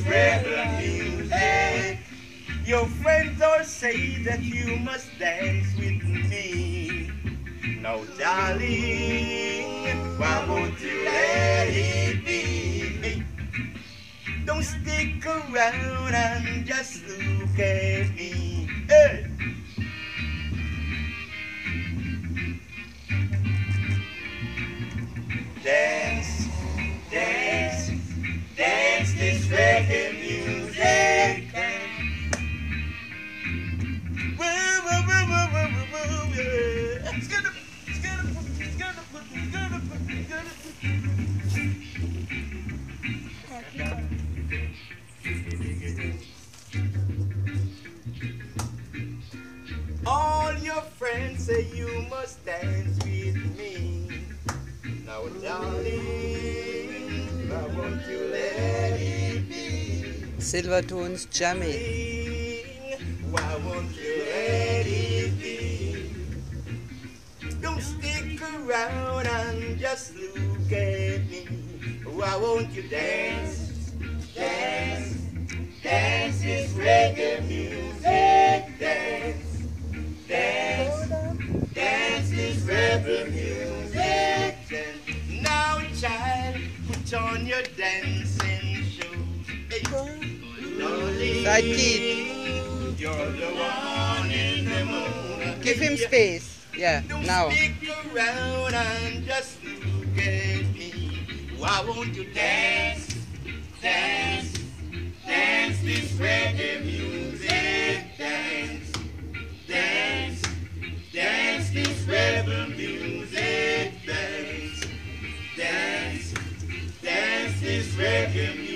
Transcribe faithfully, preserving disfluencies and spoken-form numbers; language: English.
rebel music. Your friends all say that you must dance with me. Now, darling, why won't you let it be? Don't stick around and just look at me. Hey! Dance, dance, dance this reggae music. Woo, woo, woo, woo, woo, woo, woo, yeah. It's gonna, it's gonna put, it's gonna put, it's gonna put, it's gonna put. All your friends say you must dance with me. Now, darling, why won't you let it be? Silvertones jamming. Why won't you let it be? Don't stick around and just look at me. Why won't you dance, dance, dance this reggae music? Dance, dance, dance this rebel music. Now, child, put on your dancing shoes. Hey, darling, Sidekick. You're the one in the moon. Give him space. Yeah, Don't now. stick around and just look at me. Why won't you dance, dance, dance this reggae music? Dance, dance, dance this rebel music. Dance, dance, dance this reggae music.